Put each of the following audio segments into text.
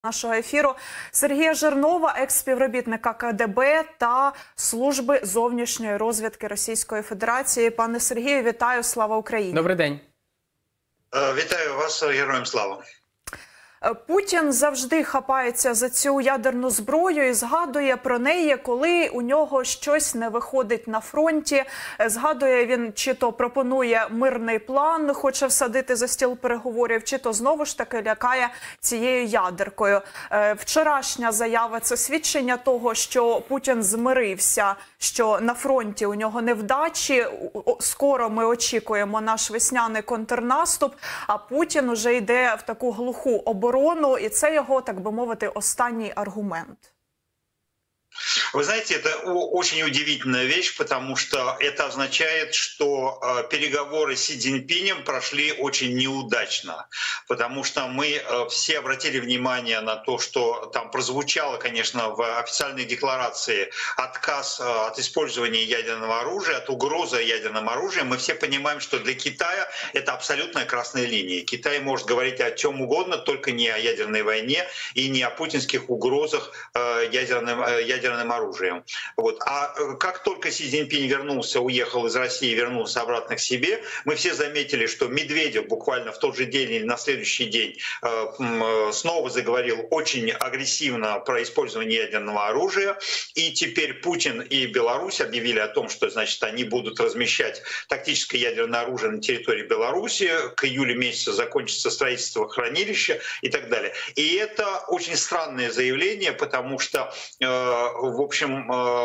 Нашого ефіру Сергія Жирнова, екс-співробітника КДБ та Служби зовнішньої розвідки Російської Федерації. Пане Сергію, вітаю, слава Україні. Добрий день. Вітаю вас, героям слава. Путін завжди хапається за цю ядерну зброю і згадує про неї, коли у нього щось не виходить на фронті. Згадує він, чи то пропонує мирний план, хоче всадити за стіл переговорів, чи то знову ж таки лякає цією ядеркою. Вчорашня заява – це свідчення того, що Путін змирився, що на фронті у нього невдачі. Скоро ми очікуємо наш весняний контрнаступ, а Путін уже йде в таку глуху оборону. І це його, так би мовити, останній аргумент. Вы знаете, это очень удивительная вещь, потому что это означает, что переговоры с Си Цзиньпинем прошли очень неудачно. Потому что мы все обратили внимание на то, что там прозвучало, конечно, в официальной декларации отказ от использования ядерного оружия, от угрозы ядерным оружием. Мы все понимаем, что для Китая это абсолютная красная линия. Китай может говорить о чем угодно, только не о ядерной войне и не о путинских угрозах ядерным оружием. Вот. А как только Си Цзиньпинь вернулся, уехал из России, вернулся обратно к себе, мы все заметили, что Медведев буквально в тот же день или на следующий день снова заговорил очень агрессивно про использование ядерного оружия. И теперь Путин и Беларусь объявили о том, что, значит, они будут размещать тактическое ядерное оружие на территории Беларуси. К июлю месяца закончится строительство хранилища и так далее. И это очень странное заявление, потому что в общем,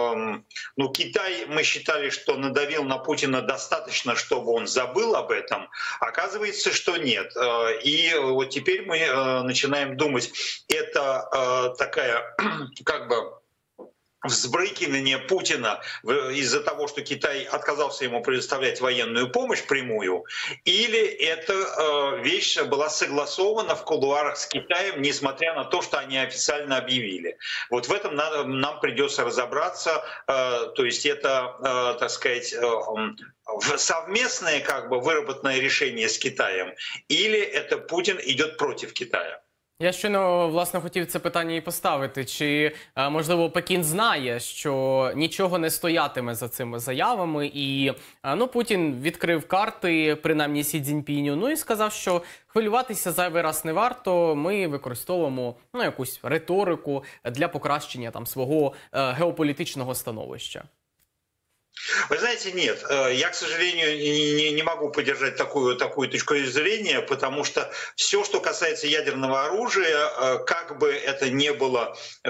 Китай, мы считали, что надавил на Путина достаточно, чтобы он забыл об этом. Оказывается, что нет. И вот теперь мы начинаем думать, это такая как бы взбрыкивание Путина из-за того, что Китай отказался ему предоставлять военную помощь прямую, или эта вещь была согласована в кулуарах с Китаем, несмотря на то, что они официально объявили. Вот в этом нам придется разобраться, то есть это, так сказать, совместное как бы выработанное решение с Китаем, или это Путин идет против Китая. Я щойно, власне, хотів це питання і поставити. Чи, можливо, Пекін знає, що нічого не стоятиме за цими заявами, і Путін відкрив карти, принаймні Сі Цзіньпіню, і сказав, що хвилюватися зайвий раз не варто, ми використовуємо якусь риторику для покращення свого геополітичного становища. Вы знаете, нет, я, к сожалению, не могу поддержать такую точку зрения, потому что все, что касается ядерного оружия, как бы это ни было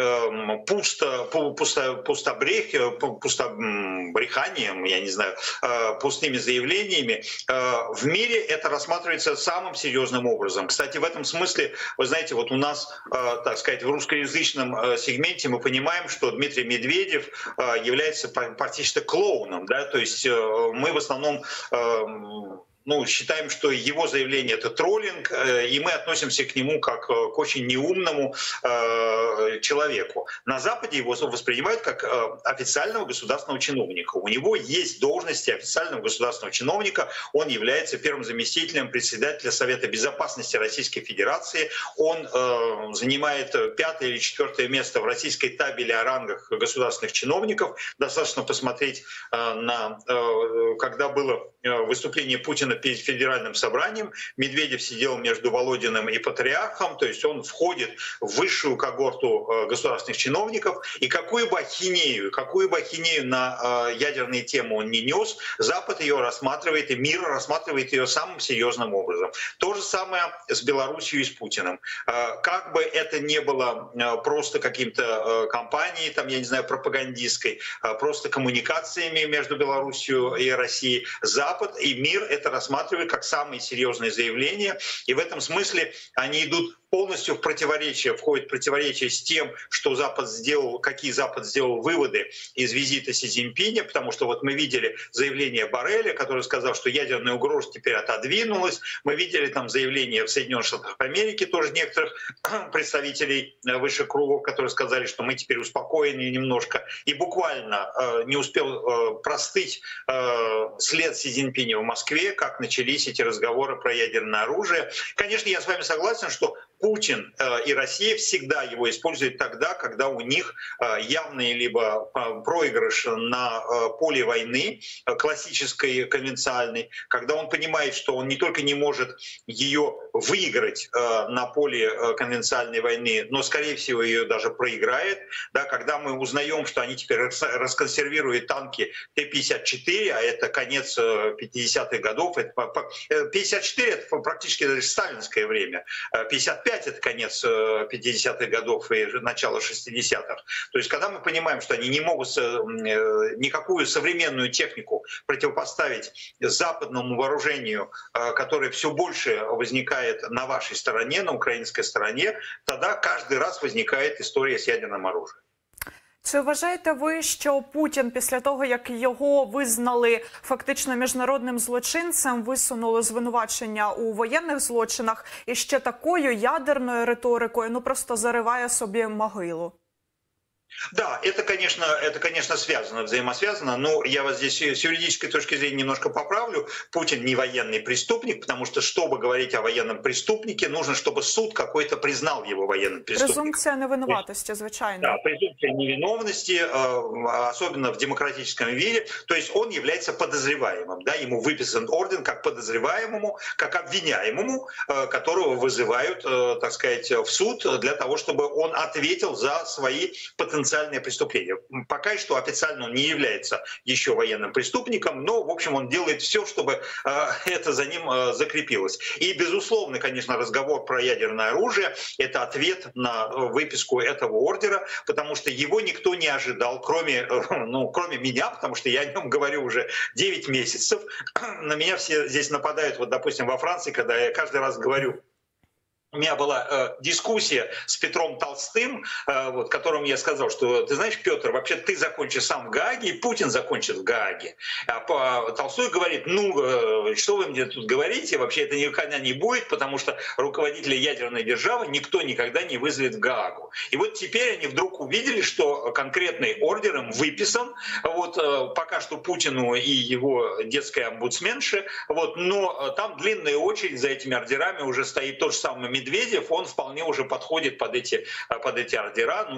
пустобреханием, я не знаю, пустыми заявлениями, в мире это рассматривается самым серьезным образом. Кстати, в этом смысле, вы знаете, вот у нас, так сказать, в русскоязычном сегменте мы понимаем, что Дмитрий Медведев является практически клоуном. Да? То есть мы в основном считаем, что его заявление — это троллинг, и мы относимся к нему как к очень неумному человеку. На Западе его воспринимают как официального государственного чиновника. У него есть должности официального государственного чиновника. Он является первым заместителем председателя Совета Безопасности Российской Федерации. Он занимает 5-е или 4-е место в российской табели о рангах государственных чиновников. Достаточно посмотреть когда было выступление Путина перед Федеральным собранием. Медведев сидел между Володиным и Патриархом, то есть он входит в высшую когорту государственных чиновников. И какую бы ахинею на ядерные темы он не нес, Запад ее рассматривает, и мир рассматривает ее самым серьезным образом. То же самое с Белоруссией и с Путиным. Как бы это ни было просто каким-то кампанией, я не знаю, пропагандистской, просто коммуникациями между Белоруссией и Россией, Запад и мир это рассматривают как самые серьезные заявления. И в этом смысле они идут полностью входит в противоречие с тем, какие Запад сделал выводы из визита Си Цзиньпиня, потому что вот мы видели заявление Борреля, который сказал, что ядерная угроза теперь отодвинулась. Мы видели заявление в Соединенных Штатах Америки тоже некоторых представителей высших кругов, которые сказали, что мы теперь успокоены немножко. И буквально не успел простыть след Си Цзиньпиня в Москве, как начались эти разговоры про ядерное оружие. Конечно, я с вами согласен, что Путин и Россия всегда его используют тогда, когда у них явный либо проигрыш на поле войны, классической, конвенциальной, когда он понимает, что он не только не может ее выиграть на поле конвенциальной войны, но, скорее всего, ее даже проиграет. Да, когда мы узнаем, что они теперь расконсервируют танки Т-54, а это конец 50-х годов, 54 — это практически даже сталинское время, 55 — это конец 50-х годов и начало 60-х. То есть когда мы понимаем, что они не могут никакую современную технику противопоставить западному вооружению, которое все больше возникает на вашей стороне, на украинской стороне, тогда каждый раз возникает история с ядерным оружием. Чи вважаєте ви, що Путін після того, як його визнали фактично міжнародним злочинцем, висунули звинувачення у воєнних злочинах, і ще такою ядерною риторикою, просто зариває собі могилу? Да, это, конечно, связано, взаимосвязано, но я вас здесь с юридической точки зрения немножко поправлю. Путин не военный преступник, потому что, чтобы говорить о военном преступнике, нужно, чтобы суд какой-то признал его военным преступником. Презумпція невинуватості, звичайно. Да, презумпция невиновности, особенно в демократическом мире, то есть он является подозреваемым, да, ему выписан орден как подозреваемому, как обвиняемому, которого вызывают, так сказать, в суд для того, чтобы он ответил за свои потенциальные преступления. Пока что официально он не является еще военным преступником, но, в общем, он делает все, чтобы это за ним закрепилось. И, безусловно, конечно, разговор про ядерное оружие — это ответ на выписку этого ордера, потому что его никто не ожидал, кроме меня, потому что я о нем говорю уже 9 месяцев. На меня все здесь нападают, вот, допустим, во Франции, когда я каждый раз говорю, у меня была дискуссия с Петром Толстым, которому я сказал, что, ты знаешь, Петр, вообще ты закончишь сам в Гааге, и Путин закончит в Гааге. А Толстой говорит, что вы мне тут говорите, вообще это никогда не будет, потому что руководители ядерной державы никто никогда не вызовет в Гаагу. И вот теперь они вдруг увидели, что конкретный ордер им выписан, пока что Путину и его детской омбудсменше, но там длинная очередь за этими ордерами уже стоит тот же самый Медведев, он вполне уже подходит под эти ордера.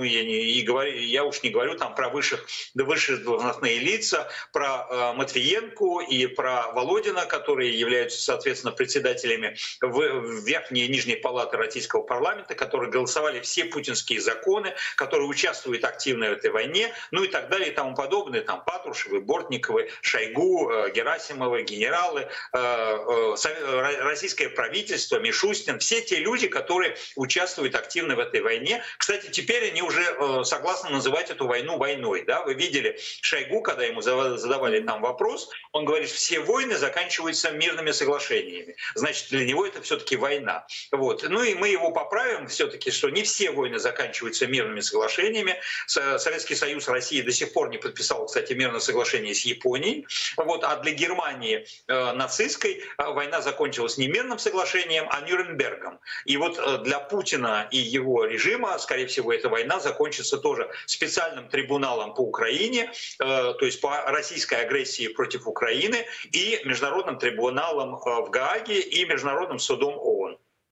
Я уж не говорю там про высшие должностные лица, про Матвиенко и про Володина, которые являются, соответственно, председателями Верхней и Нижней палаты Российского парламента, которые голосовали все путинские законы, которые участвуют активно в этой войне, и так далее и тому подобное. Там Патрушевы, Бортниковы, Шойгу, Герасимовы, генералы, российское правительство, Мишустин, все те люди, которые участвуют активно в этой войне. Кстати, теперь они уже согласны называть эту войну войной. Да? Вы видели Шойгу, когда ему задавали там вопрос, он говорит, все войны заканчиваются мирными соглашениями. Значит, для него это все-таки война. И мы его поправим все-таки, что не все войны заканчиваются мирными соглашениями. Советский Союз, Россия до сих пор не подписал, кстати, мирное соглашение с Японией. А для Германии нацистской война закончилась не мирным соглашением, а Нюрнбергом. И для Путина и его режима, скорее всего, эта война закончится тоже специальным трибуналом по Украине, то есть по российской агрессии против Украины, и международным трибуналом в Гааге и международным судом ООН.